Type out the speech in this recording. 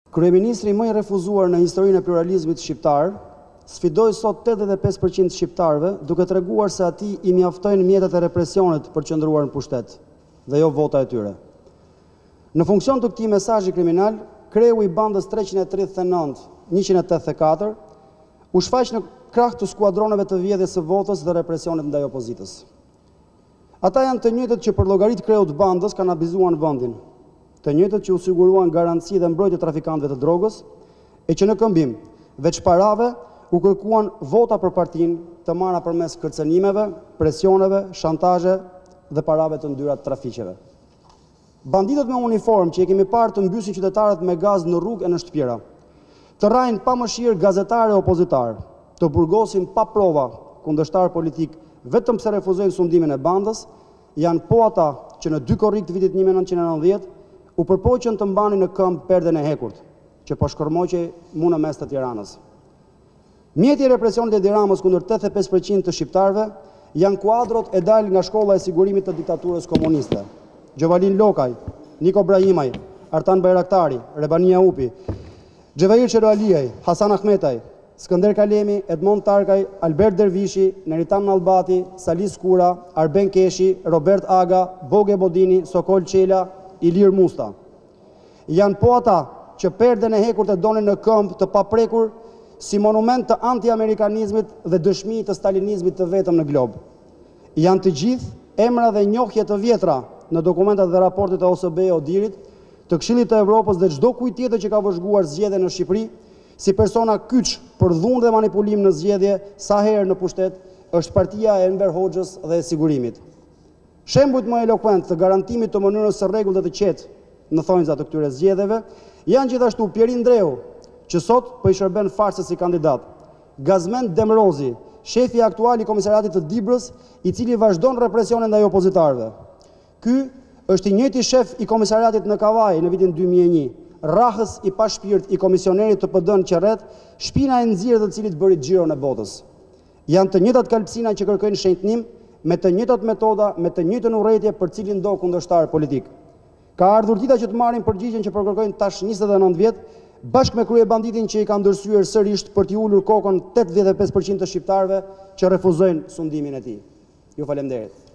Kryeministri më i refuzuar në historinë e pluralizmit shqiptar sfidoi sot 85% shqiptarëve duke treguar se atij i mjaftojnë mjetet e represionit për qëndruar në pushtet dhe jo vota e tyre. Në funksion të këtij mesazhi kriminal, kreu i bandës 339-184 u shfaq në krah të skuadroneve të vjedhjes së votës dhe represionit ndaj opozitës. Ata janë të njëjtët që për llogarit kreut të bandës kanë abizuar vendin, të njëjtët që u siguruan garanci dhe mbrojtje trafikantëve të drogës, e që në këmbim, veç parave, u kërkuan vota për partinë të marra përmes kërcënimeve, presioneve, shantazhe dhe parave të ndyra të trafiqeve. Banditët me uniformë që e kemi parë të mbysin qytetarët me gaz në rrugë e në shtëpira, të rrajnë pa mëshirë gazetarë e opozitarë, të burgosin pa prova kundërshtar politik vetëm pse refuzojnë sundimin e bandës, janë po ata që në 2 korrik të vitit 1990 u përpoqën të mbanin në këmbë perden e hekurt, që po shkërmoqej mu në mes të Tiranës. Mjeti i represionit e Tiranës kundër 85% të shqiptarëve janë kuadrot e dalë nga shkolla e sigurimit të diktaturës komuniste. Gjovalin Lokaj, Niko Brahimaj, Artan Bajraktari, Rebania Upi, Xhevair Qeroaliaj, Hasan Ahmetaj, Skënder Kalemi, Edmond Tarkaj, Albert Dervishi, Neritan Nallbati, Salis Kura, Arben Keshi, Robert Aga, Boge Bodini, Sokol Qela, Ilir Musta. Janë po ata që perden e hekurt e donin në këmbë të paprekur si monument të anti-amerikanizmit dhe dëshmi të stalinizmit të vetëm në glob. Janë të gjithë emra dhe njohje të vjetra në dokumentat dhe raportet e OSBE Odirit, të Këshillit të Evropës dhe çdo kujt tjetër që ka vëzhguar zgjedhje në Shqipëri, si persona kyç për dhunë dhe manipulim në zgjedhje sa herë në pushtet është partia e Enver Hoxhës dhe e sigurimit. Shembujt më elokuent të garantimit të mënyrës së rregullt dhe të qetë në thonjza të këtyre zgjedhjeve janë gjithashtu Pierin Dreu, që sot po i shërben farsës si kandidat, Gazmend Demrozi, shefi aktual i Komisariatit të Dibrës, i cili vazhdon represionin ndaj opozitarëve. Ky është i njëjti shef i Komisariatit në Kavaj në vitin 2001, rrahës i pashpirt i komisionerit të PD-n Qerret, shpina e nxirë të cilit bëri xhiron e botës. Janë të njëjtat kalpsina që kërkojnë shenjtnim me të njëjtat metoda, me të njëjtën urrëtie për cilin do kundërshtar politik. Ka ardhur dita që të marrin përgjigjen që përkërkojnë tash 29 vjet, bashkë me kryebanditin që i ka ndërsyer sërish për t'i ulur kokën 85% të shqiptarëve që refuzojnë sundimin e tij. Ju falenderoj.